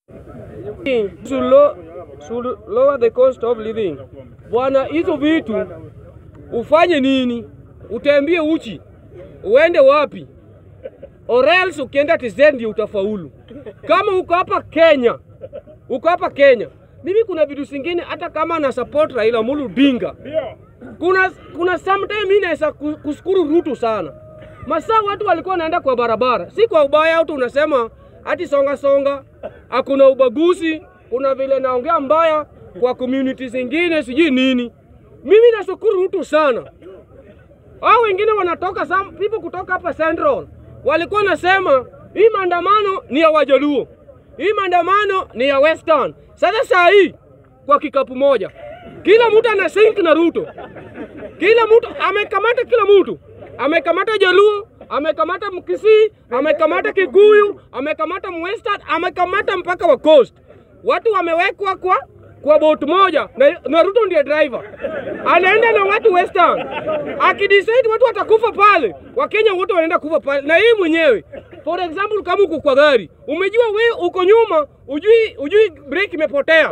to lower the cost of living. Bwana, hizo vitu ufanye nini? Utembie Uchi, uende wapi? Or else ukienda TZ ndio utafaulu. Kama uko hapa Kenya, mimi kuna vitu zingine hata kama na support Raila Odinga. Kuna sometime mimi naweza kushukuru Ruto sana. Masaa watu walikuwa wanaenda kwa barabara. Si kwa ubaya au unasema ati songa, hakuna ubaguzi, kuna vile naongea mbaya kwa communities zingine sijui nini. Mimi nashukuru Ruto sana. Hao wengine wanatoka some people kutoka hapa Central. Walikuwa nasema hii maandamano ni ya Wajaluo. Hii maandamano ni ya Western. Sasa saa hii kwa kikapu moja. Kila mtu ana sync na Ruto. Kila mtu amekamata amekamata Jaluo, amekamata Kisii, amekamata Kikuyu, amekamata Western, amekamata mpaka wa Coast. Watu wamewekwa kwa boat moja na Ruto ndiye driver. Anaenda na watu Western. Akidecide watu watakufa pale, Wakenya wote wanaenda kufa pale. Na yeye mwenyewe, for example, kama uko kwa gari, umejua wewe uko nyuma, ujui brake imepotea.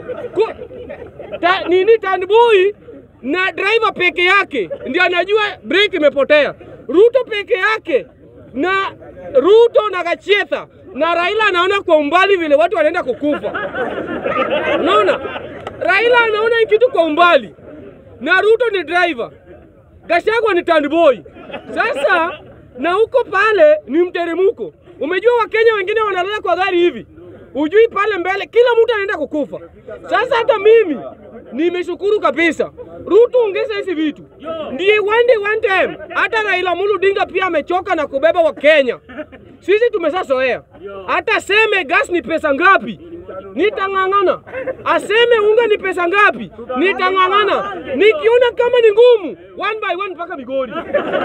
Tandboy na driver peke yake ndiye anajua brake imepotea. Ruto peke yake na Ruto na Gachagua na Raila anaona kwa umbali vile watu wanaenda kukufa. Unaona? Raila anaona kitu kwa umbali. Na Ruto ni driver. Gachagua ni tandboy. Sasa na huko pale ni mteremuko. Umejua Wakenya wengine wanalala kwa gari hivi. Ujui pale mbele kila mtu anaenda kukufa. Sasa hata mimi nimeshukuru kabisa. Ruto ongeza hizi vitu. Ndiye one time hata Raila Odinga pia amechoka na kubeba Wakenya. Sisi tumeshazoea. Hata seme gas ni pesa ngapi? Nitangangana. Aseme unga ni pesa ngapi? Nitangangana. Nikiona kama ni ngumu, one by one mpaka Migori.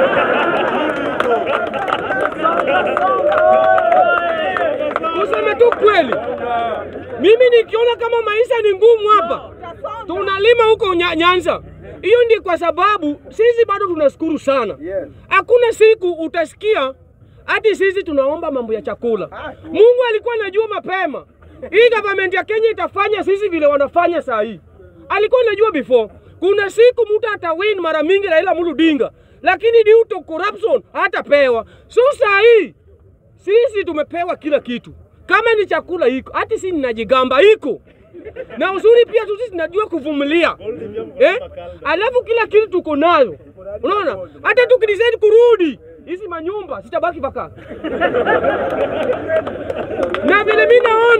Kusema tu kweli. Mimi nikiona kama maisha ni ngumu hapa, tunalima huko Nyanza. Hiyo ndi kwa sababu sisi bado tunashukuru sana. Hakuna siku utasikia hadi sisi tunaomba mambo ya chakula. Mungu alikuwa anajua mapema hii government ya Kenya itafanya sisi vile wanafanya saa hii. Alikuwa anajua before. Kuna siku mtu atawin mara mingi Raila Odinga, lakini due to corruption hatapewa. So saa hii sisi tumepewa kila kitu. Kama ni chakula iko, hata sisi ninajigamba iko. Na uzuri pia sisi tunajua kuvumilia. Alafu kila kitu tuko nayo. Unaona? Hata tukidecide kurudi hizi manyumba sitabaki vaka. Na vile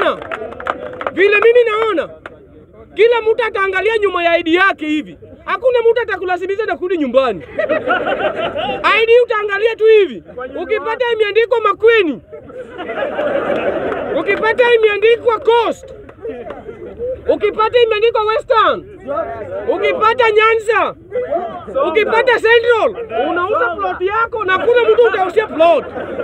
mimi naona kila mtu ataangalia nyuma ya ID yake hivi. Hakuna mtu atakulazimisha na kurudi nyumbani. ID utaangalia tu hivi. Ukipata imeandikwa Makueni, ukipata imeandikwa Coast, ukipata imeandikwa Western, ukipata Nyanza, ukipata Central, unauza plot yako na kuna mtu utausia plot.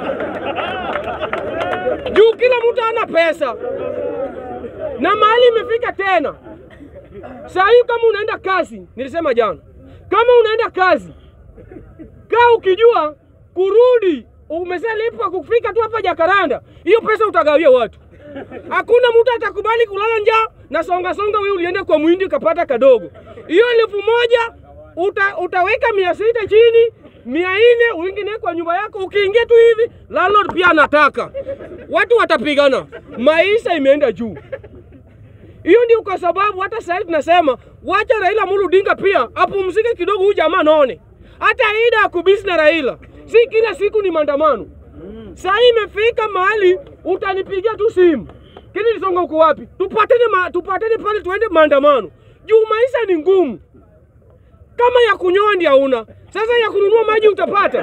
Juu kila mtu ana pesa. Na mahali imefika tena. Saa hii kama unaenda kazi, nilisema jana, kama unaenda kazi, kaa ukijua kurudi umeshalipwa kufika tu hapa Jakaranda, hiyo pesa utagawia watu. Hakuna mtu atakubali kulala njaa na songa wewe ulienda kwa muhindi ukapata kadogo. Hiyo 1000 utaweka 600 chini, 400 uingine kwa nyumba yako, ukiingia tu hivi landlord pia anataka. Watu watapigana. Maisha imeenda juu. Hiyo ndio kwa sababu hata sasa tunasema wacha Raila Odinga pia apumzike kidogo, huyu jamaa naone. Hata ida akubisi na Raila. Si kila siku ni maandamano. Sasa imefika mahali utanipigia tu simu. Kile nisonga uko wapi? Tupatane pale tuende maandamano. Juu maisha ni ngumu. Kama ya kunyoa ndio hauna. Sasa ya kununua maji utapata.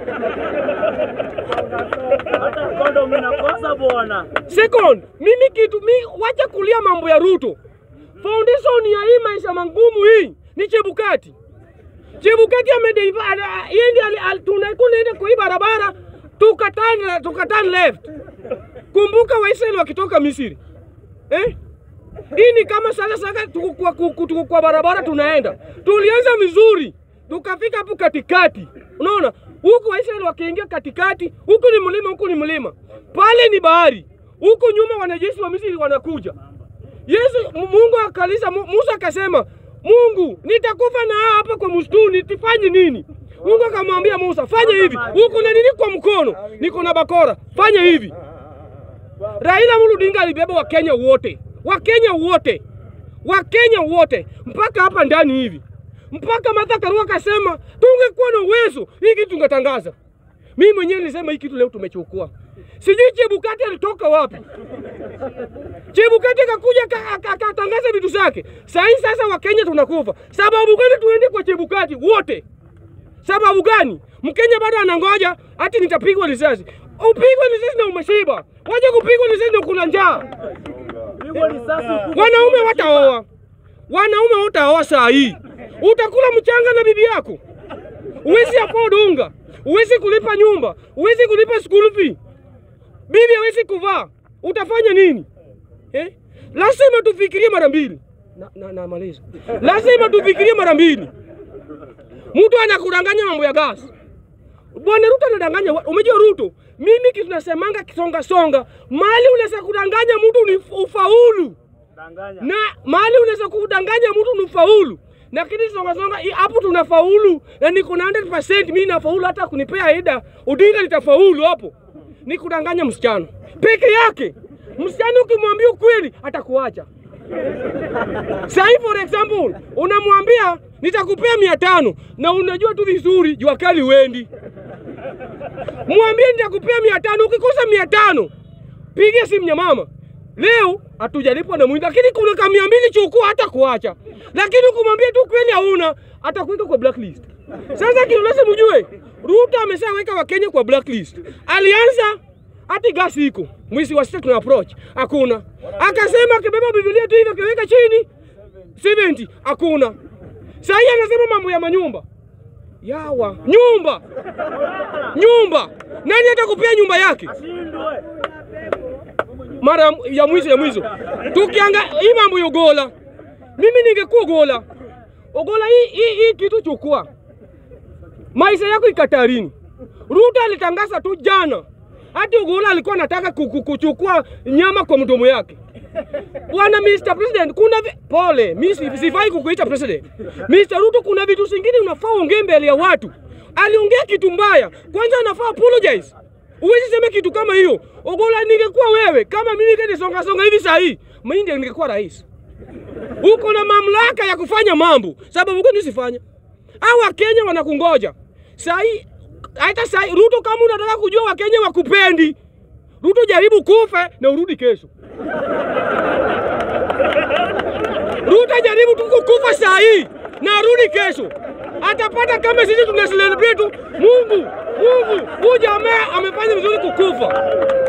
Hata kondo mnakosa bwana. Second, wacha kulia mambo ya Ruto. Foundation ya hii maisha mangumu hii ni Chebukati. Chebukati amedeiva yeye tunaenda kwa hii barabara tukatan left. Kumbuka Waisraeli wakitoka Misri. Hii ni kama sasa tuko kwa barabara tunaenda. Tulianza vizuri, tukafika hapo katikati. Unaona? Huko Waisraeli wakiingia katikati, huko ni mlima, Pale ni bahari. Huko nyuma wanajeshi wa Misri wanakuja. Mungu akalisha Musa akasema, Mungu, nitakufa na hapa kwa msituni, tifanye nini? Mungu akamwambia Musa, fanya hivi. Uko na nini kwa mkono? Niko na bakora. Fanya hivi. Raila Odinga alibeba Wakenya wote. Wakenya wote mpaka hapa ndani hivi. Mpaka Karua akasema, tungekuwa na uwezo hii kitu tungetangaza. Mimi mwenyewe nilisema hii kitu leo tumechukua. Sijui Chebukati alitoka wapi. Chebukati akakuja akatangaza vitu zake. Sasa Wakenya tunakufa. Sababu gani tuende kwa Chebukati wote? Sababu gani? Mkenya bado anangoja ati nitapigwa risasi. Upigwe risasi na umeshiba. Waje kupigwa risasi na kuna njaa. Wanaume wataoa saa hii. Utakula mchanga na bibi yako. Uwezi afford unga. Uwezi kulipa nyumba. Uwezi kulipa school fee. Bibi hawezi kuvaa. Utafanya nini? Lazima tufikirie mara mbili. Na maliza. Lazima tufikirie mara mbili. Mtu anakudanganya mambo ya gas. Bwana Ruto anadanganya. Umejua Ruto? Mimi kitu nasemanga kisonga. Mali unaweza kudanganya mtu ni ufaulu. Na mali unaweza kudanganya mtu ni ufaulu. Lakini songa hapo tunafaulu. Na niko na 100% mimi nafaulu hata kunipea aida. Odinga nitafaulu hapo. Ni kudanganya msichana. Peke yake. Msichana ukimwambia ukweli atakuacha. Sai for example, unamwambia nitakupea 500 na unajua tu vizuri jua kali wendi. Mwambie nitakupea 500, ukikosa 500 piga simu ya mama. Leo hatujalipwa na mwindi lakini kuna kama 200 chukua hata kuacha. Lakini ukimwambia tu kweli hauna atakuweka kwa blacklist. Sasa kitu lazima mjue, Ruto ameshaweka Wakenya kwa blacklist. Alianza ati gasi iko. Mwezi wa 6 tuna approach. Hakuna. Akasema akibeba Biblia tu hivi akiweka chini 70 hakuna. Sasa anasema mambo ya manyumba. Yawa, nyumba. Nani atakupea nyumba yake? Mara ya mwisho. Tukianga hii mambo ya Ogola. Mimi ningekuwa Ogola hii kitu chukua. Maisha yako ikatarini. Ruto alitangaza tu jana. Hadi Ogola alikuwa anataka kuchukua nyama kwa mdomo yake. Bwana Mr. President, kuna pole, mimi sifai kukuita president. Mr. Ruto, kuna vitu zingine unafaa ongea mbele ya watu. Aliongea kitu mbaya. Kwanza anafaa apologize. Uwezi sema kitu kama hiyo. Ogola, ningekuwa wewe kama mimi kende songa hivi saa hii, mimi ndiye ningekuwa rais. Uko na mamlaka ya kufanya mambo. Sababu gani usifanya? Hawa Kenya wanakungoja. Hata Ruto, kama unataka kujua Wakenya wakupendi, Ruto jaribu kufe na urudi kesho. Ruto jaribu tu kukufa saa hii na arudi kesho. Atapata kama sisi tunacelebrate Mungu. Huyu jamaa amefanya vizuri kukufa.